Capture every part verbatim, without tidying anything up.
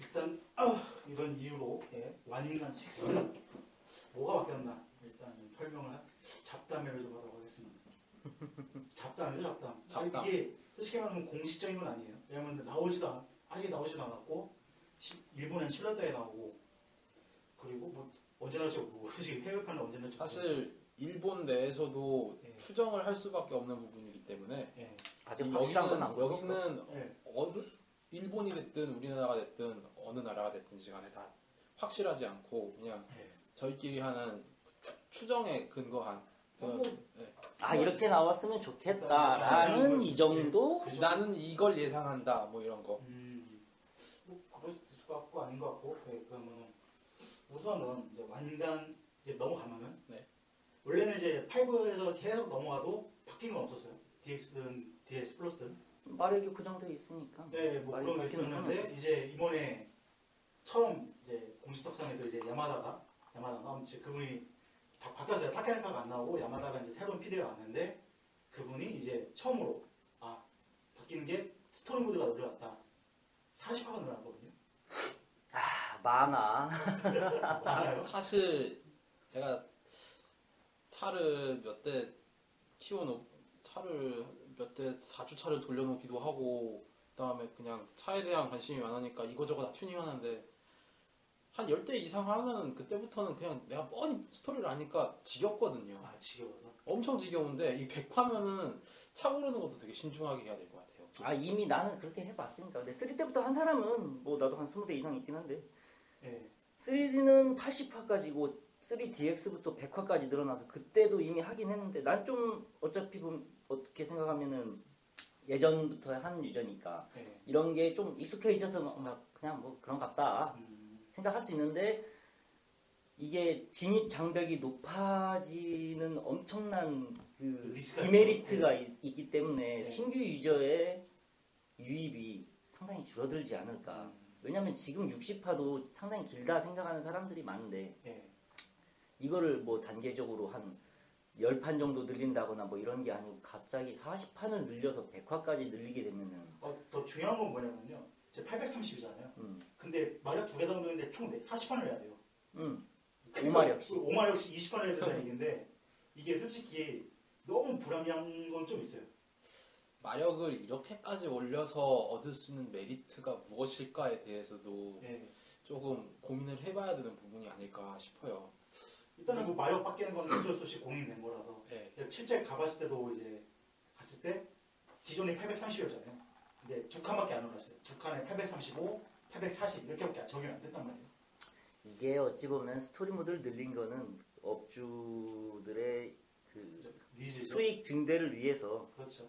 일단 아, 이런 이유로 예, 완인간 식스 뭐가 바뀌었나 일단 설명을 하, 잡담회를 좀 하도록 하겠습니다. 잡담이죠 잡담. 잡담. 아니, 이게 솔직히 말하면 공식적인 건 아니에요. 왜냐면 나오지도 않, 아직 나오지도 않았고 일본엔 칠 월 달에 나오고 그리고 뭐 언제 나올지 뭐 솔직히 해외판은 언제 나올지 사실 일본 내에서도 예. 추정을 할 수밖에 없는 부분이기 때문에 예. 아직 확실한 건 안 여기는, 보였어. 여기는 예. 어느 일본이 됐든 우리나라가 됐든 어느 나라가 됐든지 간에 다 확실하지 않고 그냥 예. 저희끼리 하는 추, 정에 근거한 그런, 뭐, 네. 아 이렇게 나왔으면 좋겠다라는 이 정도. 그 나는 이걸 예상한다 뭐 이런 거. 음, 뭐 그럴 수도 같고 아닌 것 같고 네, 그러면은 우선은 이제 완간 이제 넘어가면은 네. 원래는 이제 파이브에서 계속 넘어가도 바뀌는 건 없었어요. 디엑스든 디엑스 플러스든 마력이 고정되어 있으니까. 네, 뭐 그런 게 있었는데 이제 이번에 처음 이제 공식 석상에서 이제 야마다가 야마다가 아무튼 그분이 다 바뀌었어요. 타케나카가 안 나오고 야마다가 이제 새로운 피디가 왔는데 그분이 이제 처음으로 아 바뀌는 게 스토리 모드가 늘어났다. 사십 화가 늘어났거든요. 아 많아. 많아요? 사실 제가 차를 몇 대 키워놓 차를 몇 대 사주차를 돌려놓기도 하고 그다음에 그냥 차에 대한 관심이 많으니까 이거저거 다 튜닝하는데 한 열 대 이상 하면은 그때부터는 그냥 내가 뻔히 스토리를 아니까 지겹거든요. 아 지겨워서? 엄청 지겨운데 이 백 화면은 차 고르는 것도 되게 신중하게 해야 될 것 같아요. 아 이미 나는 그렇게 해봤으니까. 근데 쓰리 때부터 한 사람은 뭐 나도 한 스무 대 이상 있긴 한데 네. 쓰리디는 팔십 화까지고 쓰리 디엑스부터 백 화까지 늘어나서 그때도 이미 하긴 했는데 난 좀 어차피 보면 어떻게 생각하면은 예전부터 한 유저니까 네. 이런 게 좀 익숙해져서 막 그냥 뭐 그런 같다 음. 생각할 수 있는데 이게 진입 장벽이 높아지는 엄청난 그 리스크가 디메리트가 있죠. 있, 있기 때문에 네. 신규 유저의 유입이 상당히 줄어들지 않을까. 음. 왜냐면 지금 육십 화도 상당히 길다 생각하는 사람들이 많은데 네. 이거를 뭐 단계적으로 한 십 판 정도 늘린다거나 뭐 이런 게 아니고 갑자기 사십 판을 늘려서 백 화까지 늘리게 되면은 어, 더 중요한 건 뭐냐면요. 이제 팔백삼십이잖아요. 음. 근데 마력 두 개 담그는데 총 사십 판을 해야 돼요. 음. 그러니까 오마력씩. 오마력씩 이십 판을 해야 된다는 얘기인데 이게 솔직히 너무 불합리한 건 좀 있어요. 마력을 이렇게까지 올려서 얻을 수 있는 메리트가 무엇일까에 대해서도 네. 조금 고민을 해봐야 되는 부분이 아닐까 싶어요. 일단은 뭐 마력 바뀌는 건 어쩔 수 없이 공인된 거라서 네. 실제 가봤을 때도 이제 갔을 때 기존이 팔백삼십이었잖아요. 근데 두 칸밖에 안 올랐어요. 두 칸에 팔백삼십오, 팔백사십 이렇게밖에 적용이 안 됐단 말이에요. 이게 어찌 보면 스토리 모드를 늘린 거는 업주들의 그 니즈죠. 수익 증대를 위해서 그렇죠.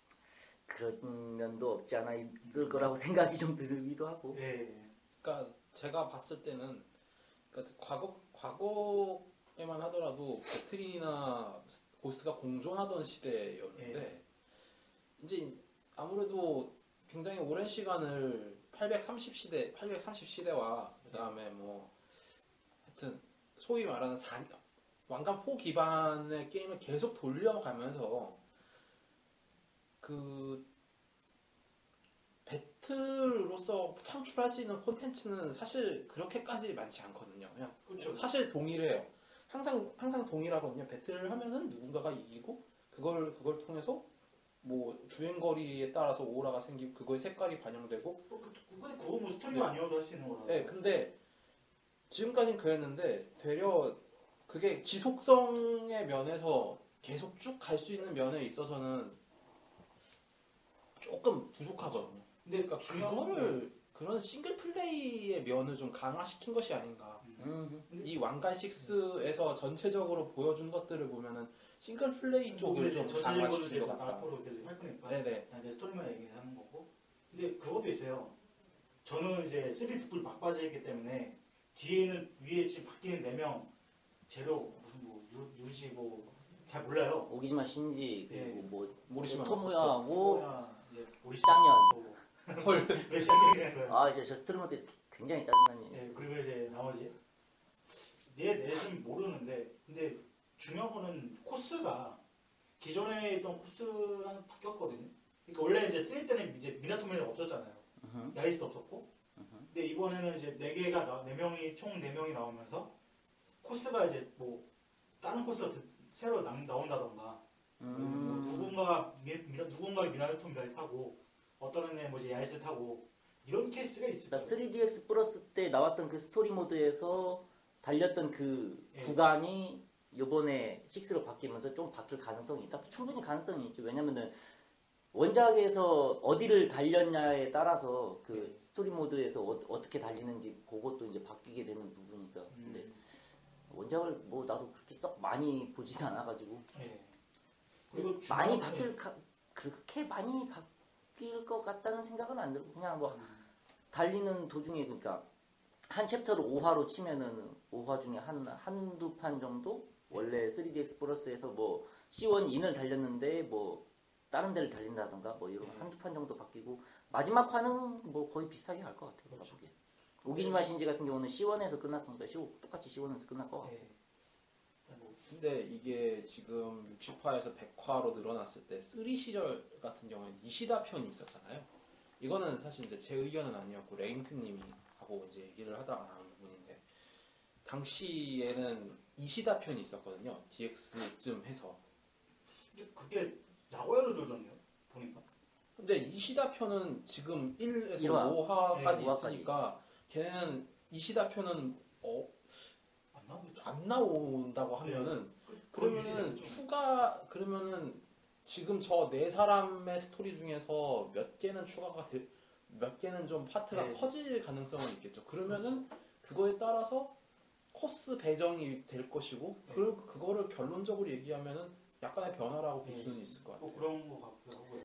그런 면도 없지 않아 있을 거라고 생각이 좀 들기도 하고. 예. 그러니까 제가 봤을 때는 그러니까 과거 과거에만 하더라도 배틀이나 고스트가 공존하던 시대였는데 예. 이제 아무래도 굉장히 오랜 시간을 팔백삼십 시대, 팔백삼십 시대와 그다음에 뭐 하여튼 소위 말하는 사, 왕관포 기반의 게임을 계속 돌려가면서 그 배틀로서 창출할 수 있는 콘텐츠는 사실 그렇게까지 많지 않거든요. 그냥 그렇죠. 사실 동일해요. 항상 항상 동일하거든요. 배틀을 하면은 누군가가 이기고 그걸 그걸 통해서 뭐 주행거리에 따라서 오라가 생기고 그거의 색깔이 반영되고. 또 그, 근데 그거 뭐 스토리가 네. 아니어도 할 수 있는 거라서. 네, 근데 지금까지는 그랬는데 되려 그게 지속성의 면에서 계속 쭉 갈 수 있는 면에 있어서는 조금 부족하거든요. 근데 그러니까 중요한 그거를 그런 싱글 플레이의 면을 좀 강화시킨 것이 아닌가. 음. 이 왕관 식스에서 전체적으로 보여준 것들을 보면은 싱글 플레이 쪽을 좀 전체적으로 강화시킨 이제 것 같다. 앞으로 계속 할 거니까. 네네. 이제 스토리만 얘기하는 거고. 근데 그것도 있어요. 저는 이제 쓰리 득불 막바지했기 때문에 뒤에는 위에 지금 바뀌는 네 명 제로 무슨 뭐 유, 유지 뭐 잘 몰라요. 오기지마 신지 그리고 예. 뭐 모리시마 토모야하고 짱년. 헐. 왜 짱년이라는 거예요? 아 이제 저 스트리머 때 굉장히 짜증난 얘기. 예, 그리고 이제 나머지 내 넷은 모르는데 근데 중요한 거는 코스가 기존에 있던 코스랑 바뀌었거든요. 그러니까 원래 이제 쓰리 때는 이제 미나토멜이 없었잖아요. 으흠. 야이스도 없었고 근데 이번에는 이제 네 개가 나, 네 명이 총 네 명이 나오면서 코스가 이제 뭐 다른 코스가 드- 새로 나, 나온다던가 뭐 음. 누군가가 미, 미, 누군가를 미나르톤별 타고 어떤 애는 뭐 이제 야이스 타고 이런 케이스가 있을 그러니까 거예요. 쓰리디엑스 플러스 때 나왔던 그 스토리 모드에서 달렸던 그 예. 구간이 요번에 식스로 바뀌면서 좀 바뀔 가능성이 있다. 충분히 가능성이 있죠. 왜냐면은 원작에서 어디를 달렸냐에 따라서 그 스토리 모드에서 어, 떻게 달리는지 그것도 이제 바뀌게 되는 부분이니까. 근데 음, 원작을 뭐 나도 그렇게 썩 많이 보진 않아가지고 예. 그리고 많이 중요한- 바뀔 예. 가, 그렇게 많이 바뀔 것 같다는 생각은 안 들고 그냥 뭐 음, 달리는 도중에 그러니까 한 챕터를 오 화로 치면은 오 화 중에 한 한두 판 정도 원래 쓰리디엑스 플러스에서 뭐 씨원 인을 달렸는데 뭐 다른 데를 달린다던가 뭐 이런 네. 한두 판 정도 바뀌고 마지막 판은 뭐 거의 비슷하게 갈 것 같아요. 그렇죠. 보기에. 오기지마 신지 같은 경우는 씨원에서 끝났으니까 씨 똑같이 씨원에서 끝날 것 같고. 예. 뭐, 근데 이게 지금 육십 화에서 백 화로 늘어났을 때 쓰리 시절 같은 경우에 니시다 편이 있었잖아요. 이거는 사실 이제 제 의견은 아니었고 레인트님이 하고 이제 얘기를 하다가 나온 부분인데 당시에는 이시다 편이 있었거든요. 디엑스쯤 해서. 근데 그게 나고야로 돌던데요? 보니까. 근데 이시다 편은 지금 일에서 일 화. 오 화까지 네, 오 화까지. 있으니까 걔는 이시다 편은 어, 안 나오겠죠. 안 나온다고 하면은 그- 그러면은 거의 추가 그러면은 지금 저 네 사람의 스토리 중에서 몇 개는 추가가 될, 몇 개는 좀 파트가 네. 커질 가능성은 있겠죠. 그러면은 그거에 따라서 코스 배정이 될 것이고 네. 그 그거를 결론적으로 얘기하면은 약간의 변화라고 볼 네. 수는 있을 것 같아요. 뭐 그런 거 같기도 하고요.